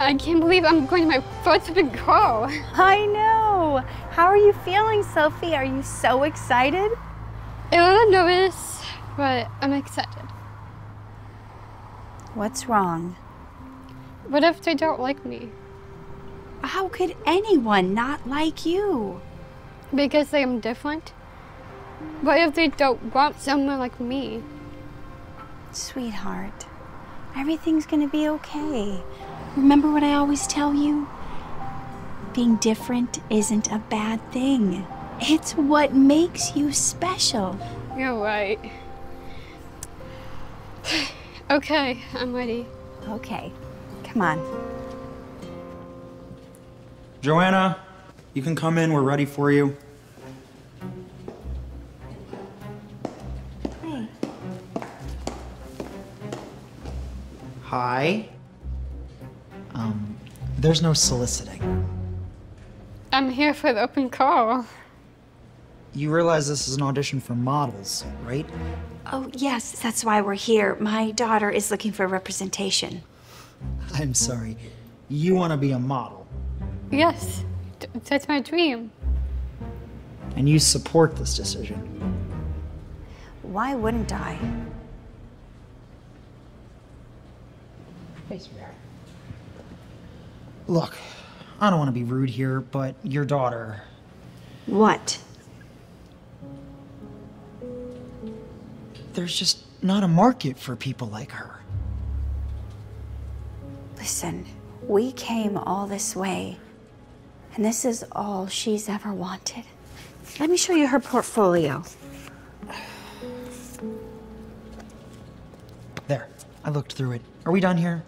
I can't believe I'm going to my first big call. I know. How are you feeling, Sophie? Are you so excited? I'm a little nervous, but I'm excited. What's wrong? What if they don't like me? How could anyone not like you? Because I am different? What if they don't want someone like me? Sweetheart, everything's gonna be okay. Remember what I always tell you? Being different isn't a bad thing. It's what makes you special. You're right. Okay, I'm ready. Okay, come on. Joanna, you can come in. We're ready for you. Hey. Hi. There's no soliciting. I'm here for the open call. You realize this is an audition for models, right? Oh, yes, that's why we're here. My daughter is looking for representation. I'm sorry. You want to be a model. Yes, that's my dream. And you support this decision. Why wouldn't I? Hey, sweetheart. Look, I don't want to be rude here, but your daughter... What? There's just not a market for people like her. Listen, we came all this way, and this is all she's ever wanted. Let me show you her portfolio. There, I looked through it. Are we done here?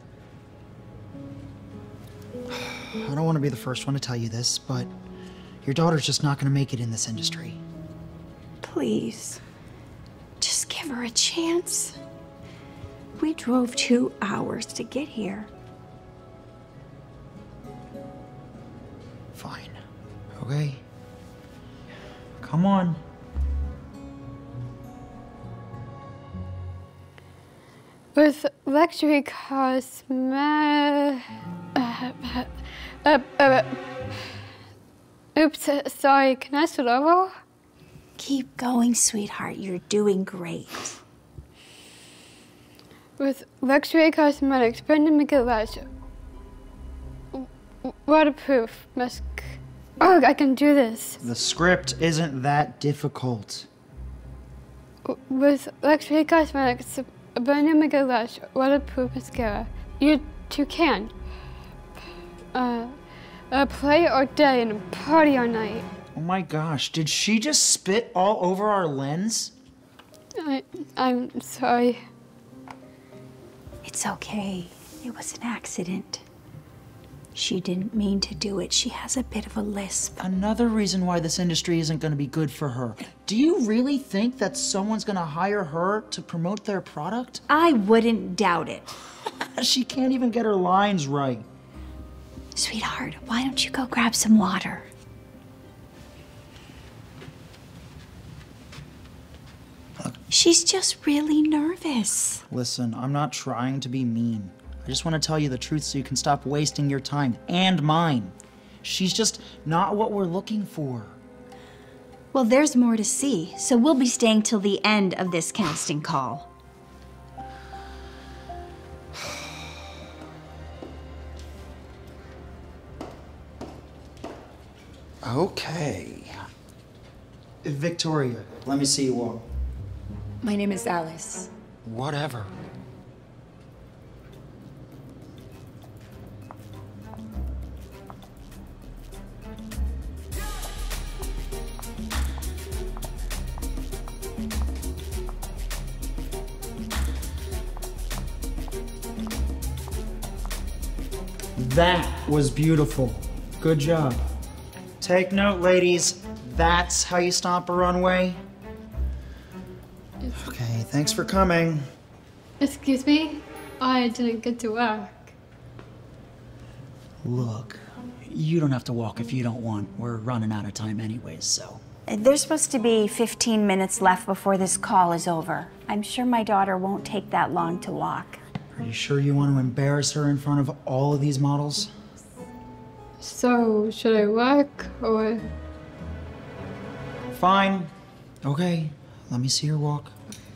I don't want to be the first one to tell you this, but your daughter's just not going to make it in this industry. Please, just give her a chance. We drove 2 hours to get here. Fine. Okay. Come on. With luxury cars, oops, sorry, can I start over? Keep going, sweetheart. You're doing great. With luxury cosmetics, Brenda McGillash, waterproof mask. Oh, I can do this. The script isn't that difficult. With luxury cosmetics, Brenda McGillash, waterproof mascara. You too can. Play all day and party all night. Oh my gosh, did she just spit all over our lens? I'm sorry. It's okay. It was an accident. She didn't mean to do it. She has a bit of a lisp. Another reason why this industry isn't going to be good for her. Do you really think that someone's going to hire her to promote their product? I wouldn't doubt it. She can't even get her lines right. Sweetheart, why don't you go grab some water? She's just really nervous. Listen, I'm not trying to be mean. I just want to tell you the truth so you can stop wasting your time and mine. She's just not what we're looking for. Well, there's more to see, so we'll be staying till the end of this casting call. Okay. Victoria, let me see you walk. My name is Alice. Whatever. That was beautiful. Good job. Take note, ladies. That's how you stomp a runway. Okay, thanks for coming. Excuse me? I didn't get to work. Look, you don't have to walk if you don't want. We're running out of time anyways, so. There's supposed to be 15 minutes left before this call is over. I'm sure my daughter won't take that long to walk. Are you sure you want to embarrass her in front of all of these models? So, should I walk or? Fine. Okay, let me see her walk.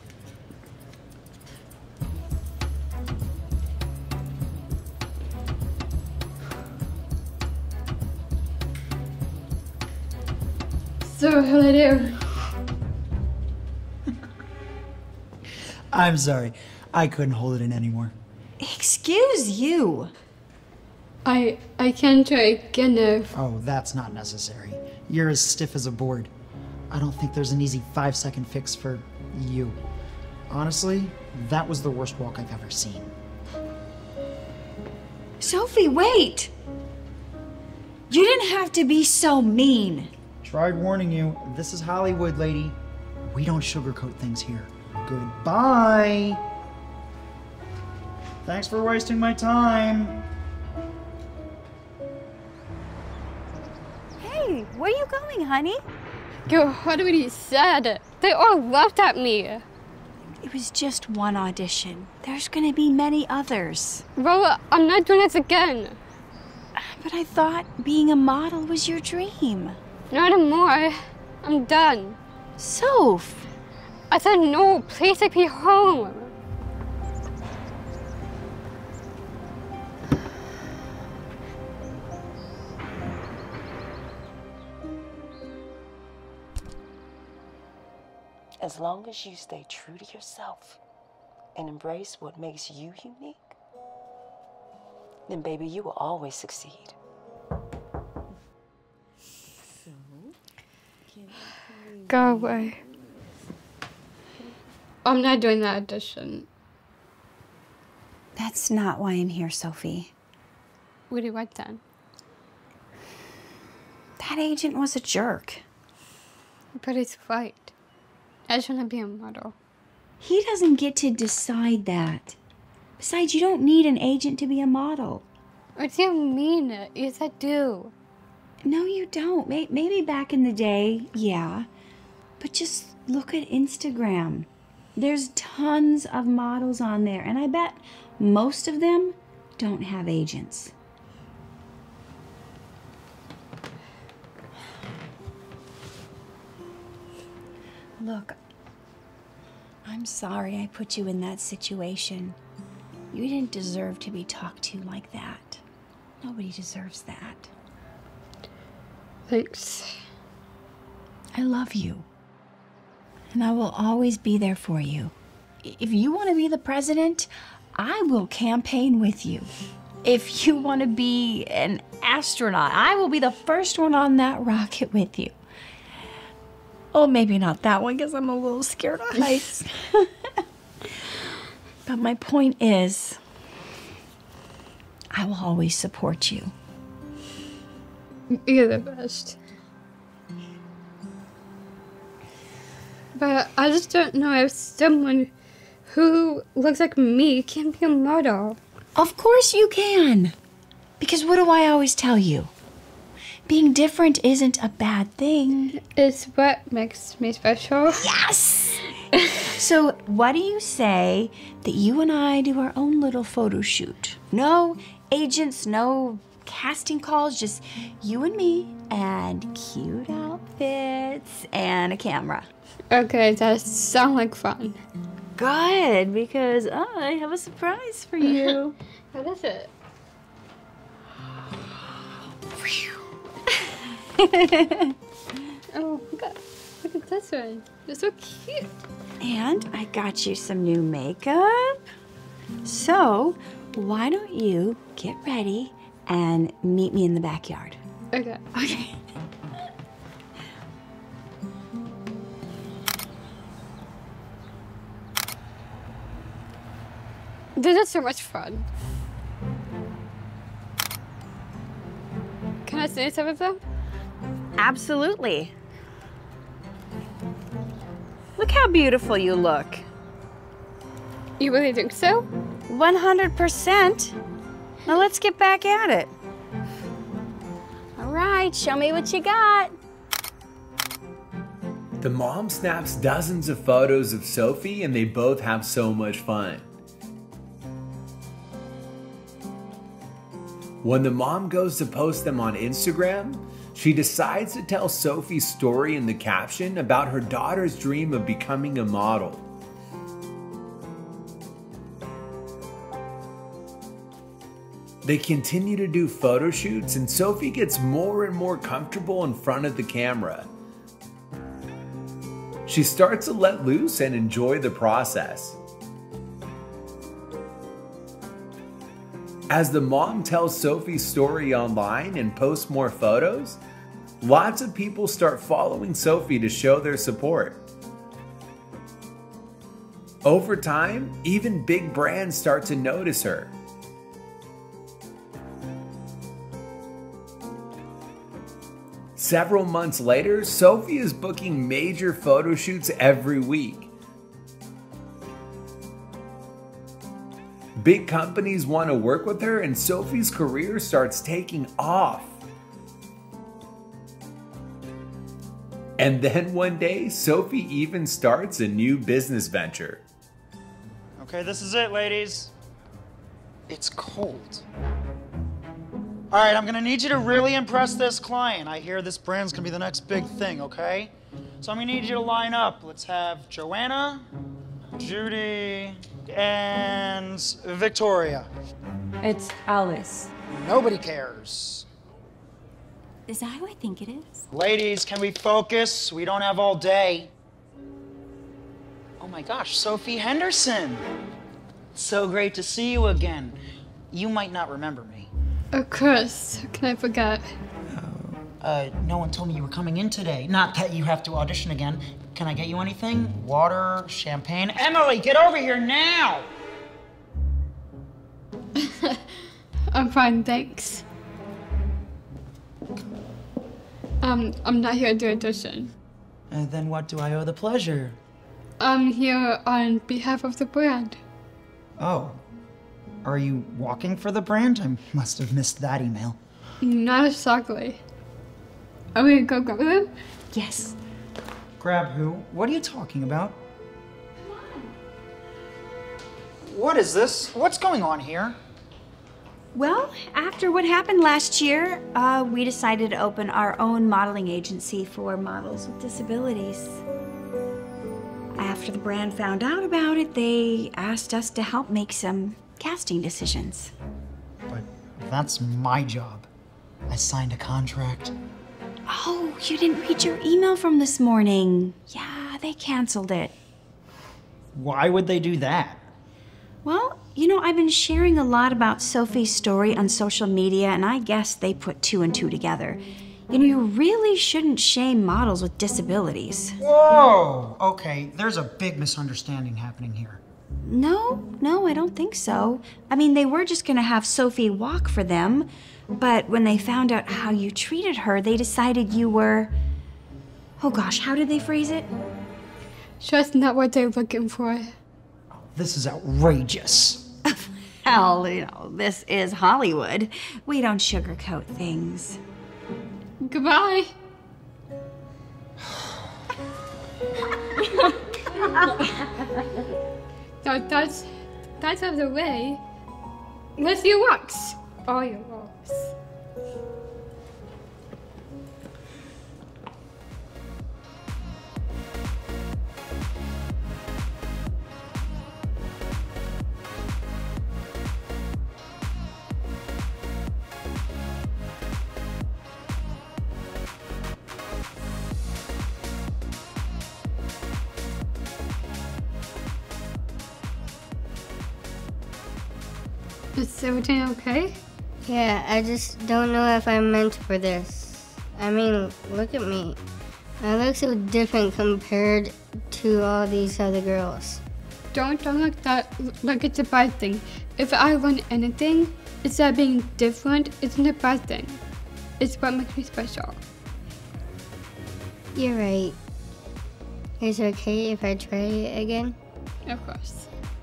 So, what do I do? I'm sorry. I couldn't hold it in anymore. Excuse you. I can try again if. Oh, that's not necessary. You're as stiff as a board. I don't think there's an easy 5-second fix for you. Honestly, that was the worst walk I've ever seen. Sophie, wait! You didn't have to be so mean. Tried warning you. This is Hollywood, lady. We don't sugarcoat things here. Goodbye. Thanks for wasting my time. Hey, where you going, honey? Yo, what what he said? They all laughed at me. It was just one audition. There's gonna be many others. Well, I'm not doing this again. But I thought being a model was your dream. Not anymore. I'm done. Soph! I said no, please take me home. As long as you stay true to yourself and embrace what makes you unique, then baby, you will always succeed. Go away. I'm not doing that audition. That's not why I'm here, Sophie. What do you want then? That agent was a jerk. But it's right. I just want to be a model. He doesn't get to decide that. Besides, you don't need an agent to be a model. What do you mean? Yes, I do. No, you don't. Maybe back in the day, yeah. But just look at Instagram. There's tons of models on there, and I bet most of them don't have agents. Look, I'm sorry I put you in that situation. You didn't deserve to be talked to like that. Nobody deserves that. Thanks. I love you. And I will always be there for you. If you want to be the president, I will campaign with you. If you want to be an astronaut, I will be the first one on that rocket with you. Oh, maybe not that one because I'm a little scared of heights. But my point is, I will always support you. You're the best. But I just don't know if someone who looks like me can be a model. Of course you can. Because what do I always tell you? Being different isn't a bad thing. It's what makes me special. Yes! So what do you say that you and I do our own little photo shoot? No agents, no casting calls, just you and me and cute outfits and a camera. Okay, that sounds like fun. Good, because I have a surprise for you. What is it? Oh, look at this one. They're so cute. And I got you some new makeup. So why don't you get ready and meet me in the backyard? Okay. Okay. This is so much fun. Can I say some of them? Absolutely. Look how beautiful you look. You really think so? 100%. Now let's get back at it. All right, show me what you got. The mom snaps dozens of photos of Sophie and they both have so much fun. When the mom goes to post them on Instagram, she decides to tell Sophie's story in the caption about her daughter's dream of becoming a model. They continue to do photo shoots, and Sophie gets more and more comfortable in front of the camera. She starts to let loose and enjoy the process. As the mom tells Sophie's story online and posts more photos, lots of people start following Sophie to show their support. Over time, even big brands start to notice her. Several months later, Sophie is booking major photo shoots every week. Big companies want to work with her, and Sophie's career starts taking off. And then one day, Sophie even starts a new business venture. Okay, this is it, ladies. It's cold. All right, I'm gonna need you to really impress this client. I hear this brand's gonna be the next big thing, okay? So I'm gonna need you to line up. Let's have Joanna, Judy, and Victoria. It's Alice. Nobody cares. Is that who I think it is? Ladies, can we focus? We don't have all day. Oh my gosh, Sophie Henderson. So great to see you again. You might not remember me. Of course. How can I forget? No one told me you were coming in today. Not that you have to audition again. Can I get you anything? Water, champagne? Emily, get over here now! I'm fine, thanks. I'm not here to audition. Then what do I owe the pleasure? I'm here on behalf of the brand. Oh. Are you walking for the brand? I must have missed that email. Not exactly. Are we gonna go grab them? Yes. Grab who? What are you talking about? What is this? What's going on here? Well, after what happened last year, we decided to open our own modeling agency for models with disabilities. After the brand found out about it, they asked us to help make some casting decisions. But that's my job. I signed a contract. Oh, you didn't read your email from this morning. Yeah, they canceled it. Why would they do that? Well, you know, I've been sharing a lot about Sophie's story on social media, and I guess they put two and two together. You know, you really shouldn't shame models with disabilities. Whoa! Okay, there's a big misunderstanding happening here. No, I don't think so. I mean, they were just gonna have Sophie walk for them, but when they found out how you treated her, they decided you were... Oh gosh, how did they phrase it? Just not what they're looking for. This is outrageous. Hell, you know, this is Hollywood. We don't sugarcoat things. Goodbye. So that's out of the way. Let's do walks. All your walks. Is everything okay? Yeah, I just don't know if I'm meant for this. I mean, look at me. I look so different compared to all these other girls. Don't look that like it's a bad thing. If I learned anything, it's that being different isn't a bad thing. It's what makes me special. You're right. Is it okay if I try it again? Of course.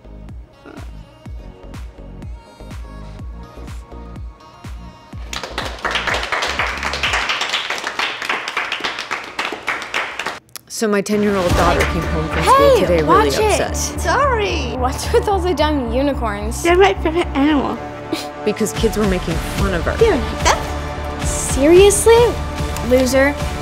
So my 10-year-old daughter came home from school today really upset. Sorry. What's with all the dumb unicorns? They're my favorite animal. because kids were making fun of her. You don't like that. Seriously? Loser.